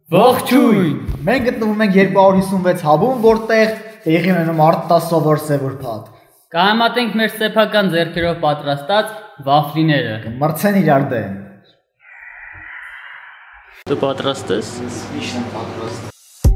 Ողջույն։ Մենք գտնվում ենք 256 հաբում, որտեղ տեղի ունենում արտասովոր սևուրփաթ։ Կհամատենք մեր սեփական ձեռքերով պատրաստած վաֆլիները։ Կմրցեն իրար դեմ։ Դու պատրաստ ես։ Ես միշտ եմ պատրաստ։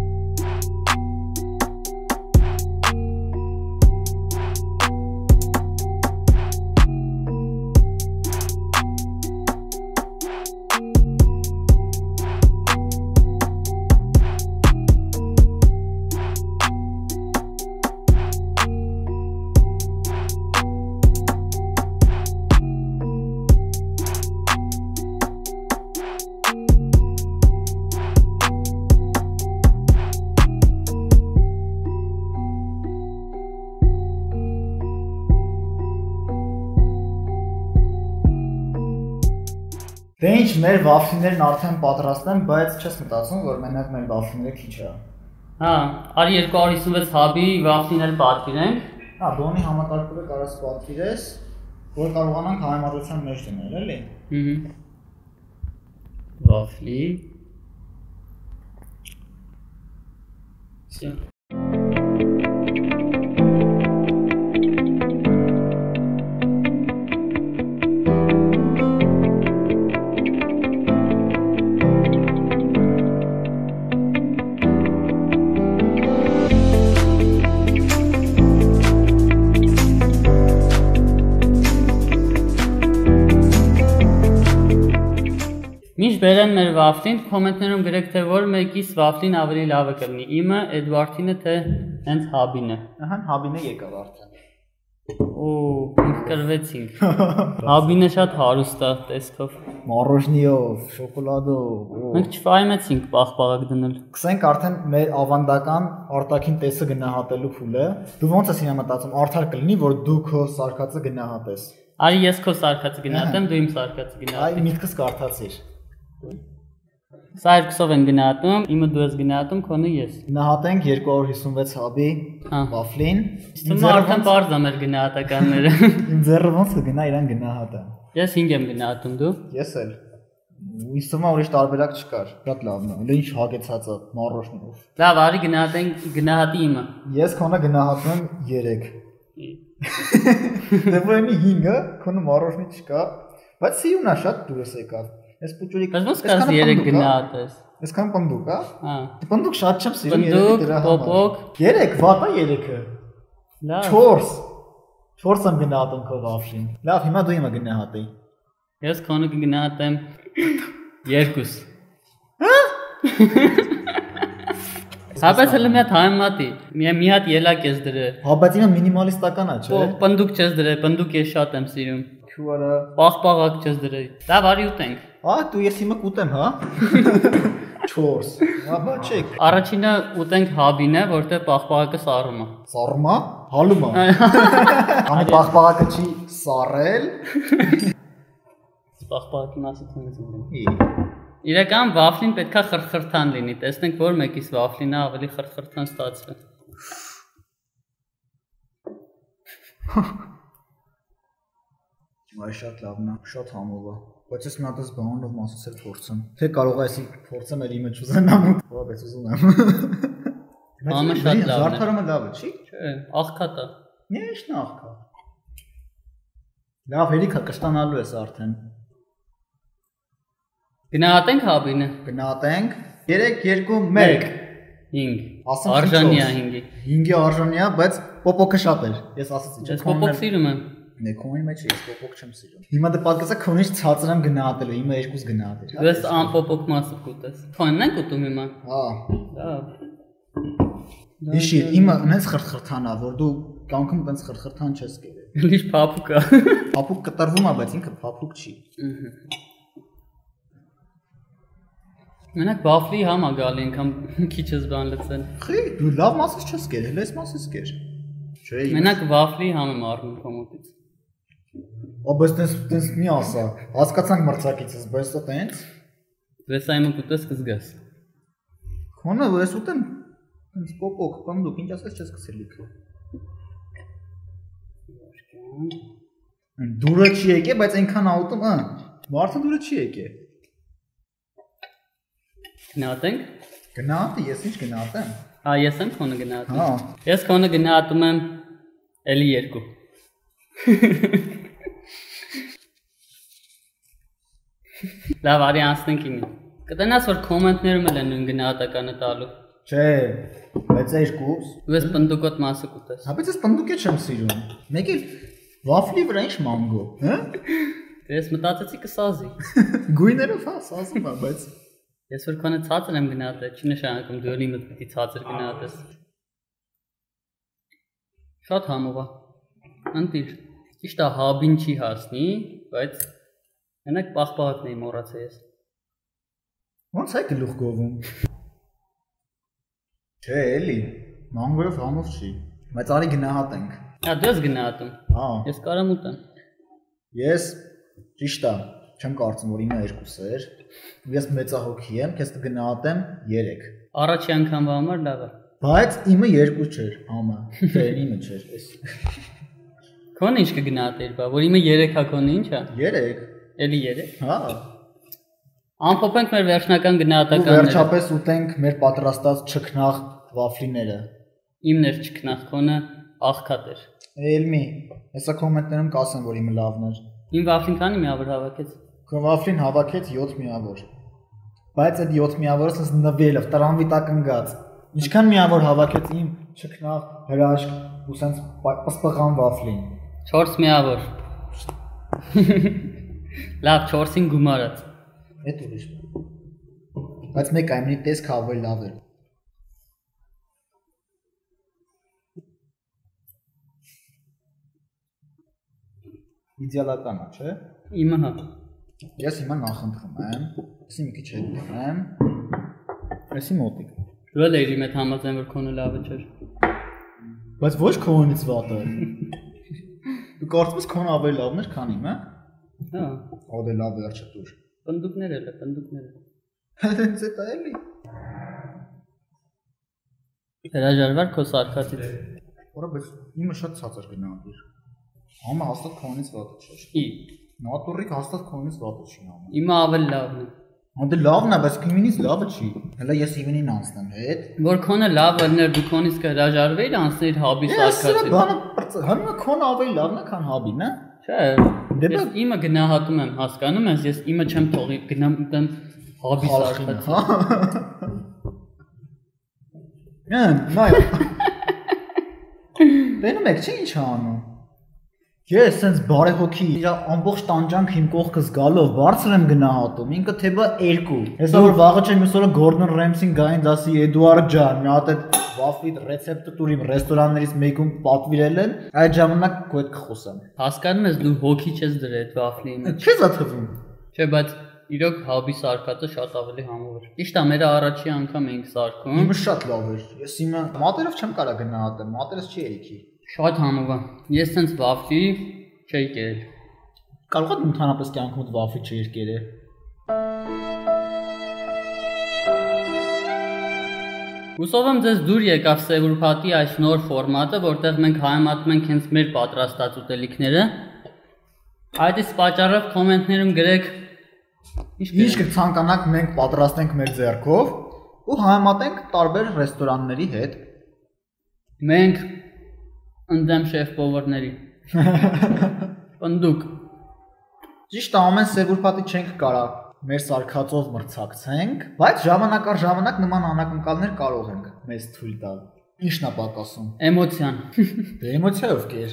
Դե ինչ, մեր վաֆլիներն արդեն պատրաստ են, բայց չես մտածում, որ մենակ մեր վաֆլիները քիչ է։ Հա, արի 256 հաբի վաֆլիներ պատվիրենք։ Հա, դոնի համակարգը կարաս պատվիրես, որ կարողանանք համեմատության մեջ դնել, էլի։ Վաֆլի։ Всё. Միշտ բերեն մեր վաֆլին, կոմենտներում գրեք թե որ մեկիս վաֆլին ավելի լավը կլինի, իմը, Էդվարդինը, թե հենց հաբինը։ Ահա, հաբինը եկավ արդեն։ Օ, մենք կրվեցինք։ Հաբինը շատ հարուստ է տեսքով։ Մառոժնիով, շոկոլադով։ Մենք չվայմեցինք պաղպաղակ դնել։ Գսենք արդեն մեր ավանդական արտաքին տեսը գնահատելու փուլը։ Դու ոնց ես հիմա մտածում, արդար կլինի, որ դու քո սարքածը գնահատես։ Արի ես քո սարքածը գնահատեմ, դու իմ սարքածը Այ գնահատի։ միտքս կարդացիր։ Սա երկուսով են գնահատում, իմը դու ես գնահատում, քոնը ես։ Գնահատենք 256 հաբի Հա։ վաֆլին։ Իմը արդեն բարձ է մեր գնահատականները։ Իմ ձեռը ոնց կգնա իրան գնահատը։ Ես 5 եմ գնահատում, դու։ Ես էլ։ Ինձ թվում է ուրիշ տարբերակ չկար։ Շատ լավն է։ Ու ինչ հագեցած է մառոժնով։ Լավ, արի գնահատենք, գնահատի իմը։ Ես քոնը գնահատում 3։ Դե ոյնի 5-ը, քոնը մառոժնի չկա, բայց սիրունա շատ դուրս եկավ։ Ես պուճուրի։ Բայց ոնց կաս 3 գնահատես։ Այսքան պնդուկ, հա։ Հա։ Պնդուկ շատ չեմ սիրում 3-ը Պնդուկ, դրա համար։ պոպոկ։ 3, վատա 3-ը։ Լավ։ 4։ 4 եմ գնահատում քո վաֆլին։ Լավ, հիմա դու իմը գնահատի։ Ես քոնը կգնահատեմ 2։ Հաբես հələ մի հատ համեմատի։ Մի հատ ելակ ես դրե։ Հա, բայց իմը մինիմալիստական է, չէ՞։ Պնդուկ չես դրե, պնդուկ ես շատ եմ սիրում։ Քուարա։ Պաղպաղակ չես դրե։ Լավ, արի ուտենք։ Ա, դու ես հիմա կուտեմ, հա։ 4։ Հա, բաչեք։ Առաջինը ուտենք հաբինը, որտեղ պաղպաղակը սառում է։ Սառում է, հալում է։ Անի պաղպաղակը չի սառել։ Պաղպաղակի մասը ցույց Իրական վաֆլին պետքա խրխրթան լինի, տեսնենք որ մեկիս վաֆլինը ավելի խրխրթան ստացվի։ Այ շատ լավն է, շատ համով է։ Բայց ես մի հատ էս բանով մասից էլ փորձեմ։ Թե կարող ես փորձեմ էլ իմը չուզենամ։ Ո՞վ ես ուզում եմ։ Համը շատ լավն է։ Զարդարումը լավ է, չի։ Չէ, աղքատ է։ Ինչ նախքա։ Լավ, հերիքա կստանալու ես արդեն։ Գնահատենք հաբինը։ Գնահատենք 3 2 1 5 արժանի է 5-ի 5-ի արժանի է, բայց պոպոկը շատ էր։ Ես ասացի, Ես պոպոկ սիրում եմ։ Դե քոնի մեջ ես պոպոկ չեմ սիրում։ Հիմա դե պատկասա քոնից ցածր եմ գնահատելու, իմը 2 գնահատել։ Ես անպոպոկ մասը կուտես։ Քոնն ենք ուտում հիմա։ Հա։ Լավ։ Իշի, իմը այնց խրթխրթան է, որ դու կյանքում այնց խրթխրթան չես կերել։ Լիշ փափուկ է։ Փափուկ կտրվում է, բայց ինքը փափուկ չի։ Մենակ վաֆլի համ է գալի անգամ քիչ ես բան լցել։ Խի, դու լավ մասից չես կերել, այս մասից կեր։ Չէ։ Մենակ վաֆլի համ եմ առնում կոմոտից։ Բայց տես մի ասա, հասկացանք մրցակիցս, բայց դա տենց։ Դու սայմը կուտես կզգաս։ Քոնը ես ուտեմ, տենց պոպոկ, պնդուկ, ինչ ասես չես կսել լիքը։ Դուրը չի եկե, բայց այնքան աուտում, մարդը դուրը չի եկե։ Գնահատենք։ Գնահատը ես ինչ գնահատեմ։ Հա, ես եմ քոնը գնահատում։ Հա։ Ես քոնը գնահատում եմ էլի 2։ Լավ, արի անցնենք ինի։ Կտենաս որ կոմենտներում էլ են նույն գնահատականը տալու։ Չէ, բայց 2։ Ու ես պնդուկոտ մասը կուտես։ Հա, բայց ես պնդուկ չեմ սիրում։ Մեկ էլ վաֆլի վրա ինչ մանգո, հա։ Ես մտածեցի կսազի։ Գույներով հա, սազում է, բայց Ես որ քոնը ցածր եմ գնահատել, չի նշանակում դու ըլի մտքի ցածր գնահատես։ Շատ համով է։ Ընտիր։ Ճիշտ է, հաբին չի հասնի, բայց մենակ պաղպաղակն էի մոռացել ես։ ո՞նց է գլուխ գովում։ Չէ, էլի, մանգոյով համով չի, բայց արի գնահատենք։ Հա, դու ես գնահատում։ Հա։ Ես կարամ ուտեմ։ Ես ճիշտ է, չեմ կարծում որ իմը 2 էր։ Ես մեծահոգի եմ, քեզ կգնահատեմ 3։ Առաջի անգամվա համար լավ է։ Բայց իմը 2 չէր, համը։ Չէ, իմը չէր, էս։ Քոնը ինչ կգնահատեիր, բա, որ իմը 3 է, քոնը ինչ է։ 3։ Էլի 3։ Հա։ Ամփոփենք մեր վերջնական Ու գնահատականները։ վերջապես ուտենք մեր պատրաստած չքնաղ վաֆլիները։ Իմն էր չքնախ, քոնը աղքատ էր։ Էլմի, հեսա կոմենտներում կասեմ որ իմը լավն էր։ Իմ վաֆլին քանի միավոր հավաքեց։ Քո վաֆլին հավաքեց 7 միավոր։ Բայց այդ 7 միավորը sense նվելով, տրամվի տակ ընկած։ Ինչքան միավոր հավաքեց իմ չքնաղ հրաշք ու sense պսպղան վաֆլին։ 4 միավոր։ Լավ, 4-ին գումարած։ Էդ ուրիշ։ Բայց մեկ այմնի տեսք ավելի լավ էր։ Իդեալական է, չէ։ Իմը հա։ Ես հիմա նախընտրում եմ, այսի մի քիչ հետ դեմ, այսի մոտիկ։ Դու էլ էիր իմ հետ համաձայն որ քոնը լավը չէր։ Բայց ոչ քոնից վատը։ Դու կարծում ես քոնը ավելի լավն էր, քան իմը։ Հա։ Ո՞դե լավ վերջը դուր։ Պնդուկներ էլ է, պնդուկներ։ Հենց է էլի։ Հրաժարվար քո սարքածից։ Որը բայց իմը շատ ցածր գնահատիր։ Համը հաստատ քոնից վատը չէր։ Ի։ Նատուրիկ հաստատ քոնից վատը չի համը։ Իմը ավելի լավն է։ Անդե լավն է, բայց քիմինից լավը չի։ Հələ ես իմինին անցնեմ հետ։ Որ քոնը լավը ներ դու քոնից կհրաժարվեիր անցնել հաբի սարքածից։ Բանը հələ քոնը ավելի լավն է, քան հաբին, հա։ Չէ։ Ես իմը գնահատում եմ, հասկանում ես, ես իմը չեմ թողի գնամ ուտեմ հաբի սարքածից։ Նայ։ Տենում եք, չէ՞ ինչ անում։ Ես սենց բարեհոգի իր ամբողջ տանջանք իմ կողքս գալով բարձր եմ գնահատում, ինքը թեբա 2։ Հեսա որ վաղը չեմ մյուսօրը Գորդոն Ռեմսին գային դասի Էդուարդ ջան, մի հատ այդ վաֆլի ռեցեպտը տուր իմ ռեստորաններից մեկում պատվիրել են, այդ ժամանակ քո հետ կխոսեմ։ Հասկանում ես դու հոգի չես դրել այդ վաֆլի մեջ։ Քեզ է թվում։ Չէ, բայց իրոք հաբի սարքածը շատ ավելի համով էր։ Ճիշտ է, մեր առաջի անգամ էինք սարքում։ Իմը շատ լավ էր։ Ես իմը մատերով չեմ կարա գնահատեմ, մատերս չի երիքի։ Շատ համով է։ Ես ցենց վաֆլի չէի կերել։ Կարող ես ընդհանրապես կյանքումդ վաֆլի չերկերել։ Հուսով եմ ձեզ դուր եկավ Սևուրփաթի այս նոր ֆորմատը, որտեղ մենք հայմատում ենք հենց մեր պատրաստած ուտելիքները։ Այդ իսկ պատճառով կոմենտներում գրեք ինչ կցանկանաք մենք պատրաստենք մեր ձեռքով ու հայմատենք տարբեր ռեստորանների հետ։ Մենք ընդդեմ շեֆ-պովերների։ Պնդուկ։ Ճիշտ է, ամեն Սևուրփաթի չենք կարա մեր սարքածով մրցակցենք, բայց ժամանակ առ ժամանակ նման անակնկալներ կարող ենք մեզ թույլ տալ։ Ինչն է պակասում։ Էմոցիան։ Դե էմոցիայով կեր։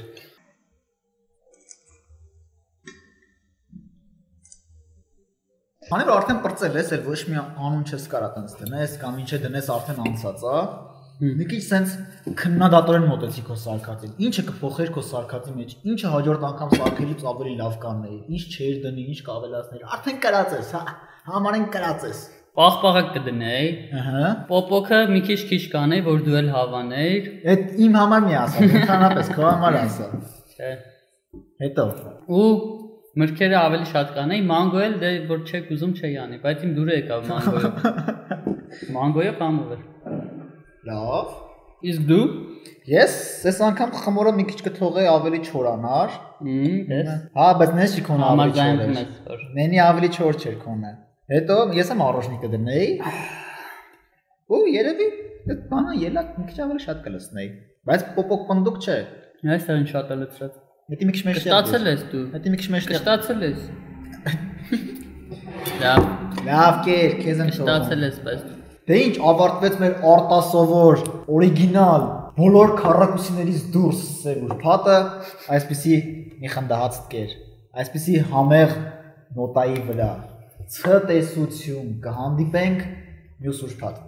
Քանի որ արդեն պրծել ես, էլ ոչ մի անուն չես կարա տենց դնես կամ ինչ է դնես արդեն անցած է։ Մի քիչ սենց քննադատորեն մոտեցի քո սարքածին։ Ինչը կփոխեր քո սարքածի մեջ, ինչը հաջորդ անգամ սարքելուց ավելի լավ կանեի, ինչ չեր դնի, ինչ կավելացներ։ Արդեն կրած ես, հա, համարեն կրած ես։ Պաղպաղակ կդնեի։ Ահա։ Պոպոկը մի քիչ կանեի, որ դու էլ հավանեիր։ Այդ իմ համար մի ասա, ընդհանրապես քո համար ասա։ Չէ։ Հետո։ Ու մրգերը ավելի շատ կանեի, մանգո էլ դե որ չեք ուզում չի անի, բայց իմ դուրը եկավ մանգոյը։ Մանգոյը կամով էր։ Լավ։ Իսկ դու։ Ես այս անգամ խմորը մի քիչ կթողեի ավելի չորանար։ Դες։ Հա, բայց նես չի քոնը ավելի չոր էր։ Համաձայնում ես։ Նենի ավելի չոր չէր քոնը։ Հետո ես եմ առողջնիկը դնեի։ Ու երևի այդ բանը ելակ մի քիչ ավելի շատ կլսնեի, բայց պոպոկ պնդուկ չէ։ Այս այն շատ է լցրած։ Դա մի քիչ մեջ Կշտացել ես դու։ Դա մի քիչ մեջ Կշտացել ես։ Լավ, կեր, քեզ եմ կշտացել ես, բայց դե ինչ ավարտվեց մեր արտասովոր, օրիգինալ, բոլոր քառակուսիներից դուրս սև ուրբաթը, այսպիսի մի խնդահած կեր, այսպիսի համեղ նոտայի վրա։ Ցտեսություն կհանդիպենք մյուս ուրբաթ։